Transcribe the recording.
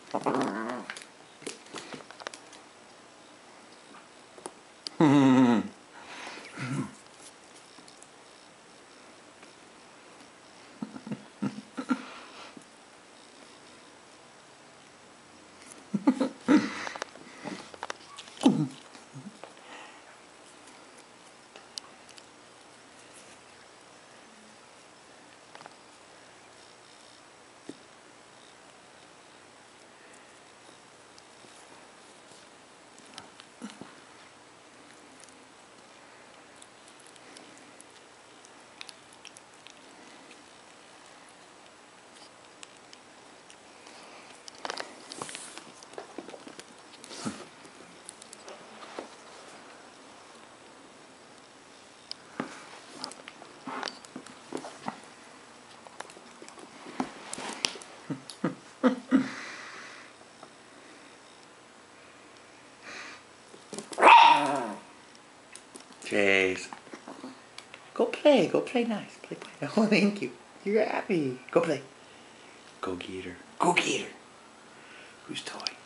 Chase. Go play nice. Play. Oh, thank you. You're happy. Go play. Go get her. Go get her. Whose toy?